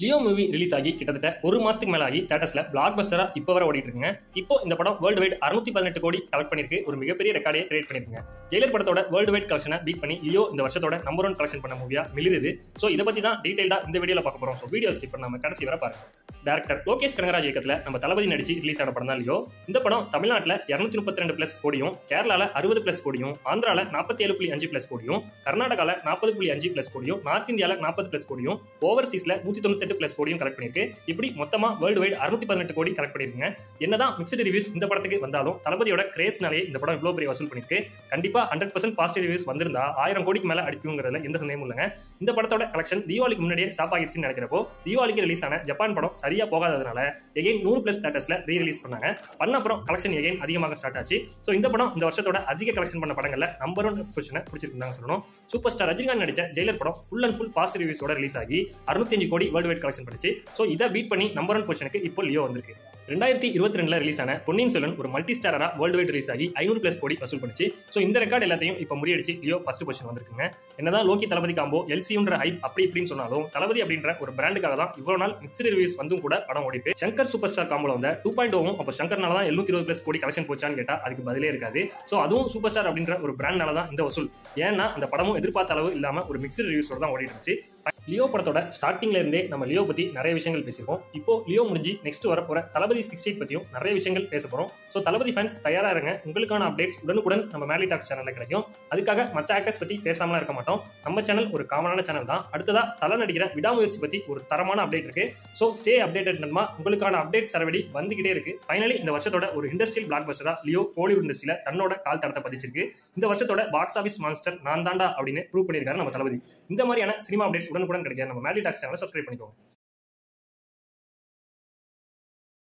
Leo movie release ஆகி கிட்டத்தட்ட ஒரு மாசத்துக்கு மேல ஆகி தியேட்டர்ஸ்ல பிளாக் பஸ்டரா இப்போ வர ஓடிட்டு இருக்குங்க. இப்போ இந்த படம் வேர்ல்டு வைட் 618 கோடி கலெக்ட் பண்ணிருக்கு. ஒரு மிகப்பெரிய ரெக்கார்டே கிரியேட் பண்ணிருக்குங்க. ஜெயிலர் படத்தோட வேர்ல்டு வைட் கலெக்ஷனை பீட் பண்ணி லியோ இந்த வருஷத்தோட நம்பர் 1 கலெக்ஷன் பண்ண மூவியா மிளிருது. சோ இதை பத்தி தான் டீடைல்டா இந்த வீடியோல பார்க்க போறோம். சோ வீடியோ ஸ்கிப் பண்ணாம கடைசி வரை பாருங்க. டைரக்டர் லோகேஷ் கனகராஜ் இயக்கத்துல நம்ம தளபதி நடிச்சு ரிலீஸ் ஆன படம் தான் லியோ. இந்த படம் தமிழ்நாட்டில் 232+ கோடியும், கேரளால 60+ கோடியும், ஆந்திரால 47.5+ கோடியும், கர்நாடகால 40.5+ கோடியும், நார்த் இந்தியால 40+ கோடியும், ஓவர்சீஸ்ல 198+ கோடியும் கலெக்ட் பண்ணிருக்கு. இப்படி மொத்தமா வேர்ல்டு வைட் 618 கோடி கலெக்ட் பண்ணிருக்குங்க. என்னதான் மிக்ஸ்டு ரிவ்யூஸ் இந்த படத்துக்கு வந்தாலும் தளபதியோட கிரேஸ்னாலே இந்த படம் இவ்வளவு பெரிய வசூல் பண்ணிருக்கு. கண்டிப்பா 100% பாசிட்டிவ் ரிவ்யூஸ் வந்திருந்தா 1000 கோடிக்கு மேல அடிக்குங்கிறதுல எந்த சந்தேகமும் இல்லைங்க. இந்த படத்தோட கலெக்ஷன் தீபாவளிக்கு முன்னாடியே ஸ்டாப் ஆகிடுச்சுன்னு நினைக்கிறப்போ தீபாவளிக்கு ரிலீஸ் ஆன ஜப்பான் படம் சரியா போகாததுனால எகைன் 100+ தியேட்டர்ஸ்ல ரீ ரிலீஸ் பண்ணாங்க. பண்ண அப்புறம் கலெக்ஷன் எகைன் அதிகமாக ஸ்டார்ட் ஆச்சு. சோ இந்த படம் இந்த வருஷத்தோட அதிக கலெக்ஷன் பண்ண படங்கள்ல நம்பர் 1 பொசிஷனை பிடிச்சிருந்தாங்க சொல்லணும். சூப்பர் ஸ்டார் ரஜினிகாந்த் நடிச்ச ஜெயிலர் படம் ஃபுல் அண்ட் ஃபுல் பாசிட்டிவ் ரிவ்யூஸோட ரிலீஸ் ஆகி 65 கோடி வேர்ல்டு வைட் கலெக்ஷன் பண்ணிச்சு. சோ இதை பீட் பண்ணி நம்பர் 1 பொசிஷனுக்கு இப்போ லியோ வந்திருக்கு. 2022ல ரிலீஸ் ஆன பொன்னியின் செல்வன் ஒரு மல்டி ஸ்டாரரா வேர்ல்டு வைட் ரிலீஸ் ஆகி 500+ கோடி வசூல் பண்ணிச்சு. சோ இந்த ரெக்கார்ட் எல்லாத்தையும் இப்போ முறியடிச்சு லியோ ஃபர்ஸ்ட் பொசிஷன் வந்திருக்குங்க. என்னதான் லோகி தளபதி காம்போ எல்சியுன்ற ஹைப் அப்படி இப்படின்னு சொன்னாலும் தளபதி அப்படின்ற ஒரு பிராண்டுக்காக தான் இவ்வளவு நாள் மிக்ஸ்டு ரிவ்யூஸ் வந்தும் கூட படம் ஓடிட்டு சங்கர் சூப்பர் ஸ்டார் காம்போல வந்த 2.0 அப்போ சங்கர்னால தான் 720+ கோடி கலெக்ஷன் போச்சான்னு கேட்டா அதுக்கு பதிலே இருக்காது. சோ அதுவும் சூப்பர் ஸ்டார் அப்படின்ற ஒரு பிராண்ட்னால தான் இந்த வசூல். ஏன்னா அந்த படமும் எதிர்பார்த்த அளவு இல்லாம ஒரு மிக்ஸ்டு ரிவ்யூஸோட தான் ஓடிட்டு இருந்துச்சு. லியோ படத்தோட ஸ்டார்டிங்ல இருந்தே நம்ம லியோ பத்தி நிறைய விஷயங்கள் பேசியிருக்கோம். இப்போ லியோ முடிஞ்சு நெக்ஸ்ட் வரப்போற தளபதி 68 பத்தியும் நிறைய விஷயங்கள் பேச போறோம். சோ தளபதி ஃபேன்ஸ் தயாரா இருங்க. உங்களுக்கான அப்டேட்ஸ் உடனுக்குடன் நம்ம மேலி டாக்ஸ் சேனல்ல கிடைக்கும். அதுக்காக மற்ற ஆக்டர்ஸ் பத்தி பேசாமலாம் இருக்க மாட்டோம். நம்ம சேனல் ஒரு காமனான சேனல் தான். அடுத்ததா தல நடிக்கிற விடாமுயற்சி பத்தி ஒரு தரமான அப்டேட் இருக்கு. சோ ஸ்டே அப்டேட்டட் நண்பா. உங்களுக்கான அப்டேட் சரவடி வந்துகிட்டே இருக்கு. ஃபைனலி இந்த வருஷத்தோட ஒரு இண்டஸ்ட்ரியல் பிளாக் பஸ்டரா லியோ கோலிவுட் இண்டஸ்ட்ரியில தன்னோட கால் தரத்தை பதிச்சிருக்கு. இந்த வருஷத்தோட பாக்ஸ் ஆஃபீஸ் மான்ஸ்டர் நான் தாண்டா அப்படின்னு ப்ரூவ் பண்ணியிருக்காரு நம்ம தளபதி. இந்த மாதிரியான சினிமா அப்டேட்ஸ் உடனுக்குடன் கிடைக்க நம்ம மேலி டாக்ஸ் சேனலை சப்ஸ்கிரைப் பண்ணிக்கோங்க.